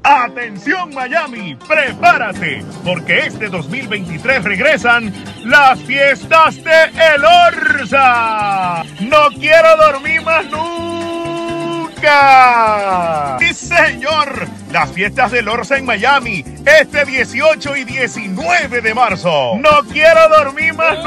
Atención Miami, prepárate, porque este 2023 regresan las fiestas de El Orza. No quiero dormir más nunca. Sí, señor, las fiestas del Orza en Miami, este 18 y 19 de marzo. No quiero dormir más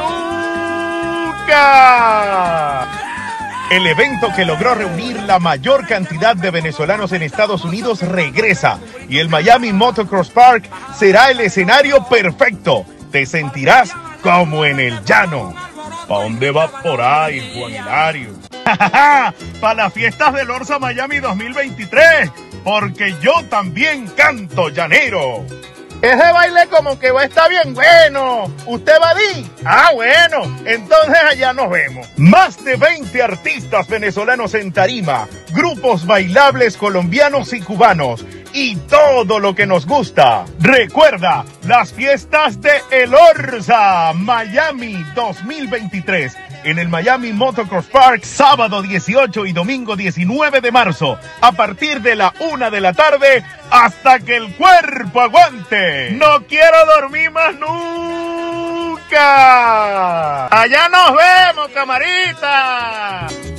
nunca. El evento que logró reunir la mayor cantidad de venezolanos en Estados Unidos regresa y el Miami Motocross Park será el escenario perfecto. Te sentirás como en el llano. ¿Para dónde vas por ahí, Juan Hilario? Para las fiestas del Orza Miami 2023, porque yo también canto llanero. Ese baile como que va a estar bien bueno. ¿Usted va a ir? Ah, bueno, entonces allá nos vemos. Más de 20 artistas venezolanos en tarima, grupos bailables colombianos y cubanos, y todo lo que nos gusta. Recuerda, las fiestas de El Orza Miami 2023 en el Miami Motocross Park, sábado 18 y domingo 19 de marzo, a partir de la 1 de la tarde hasta que el cuerpo aguante. No quiero dormir más nunca. Allá nos vemos, camarita.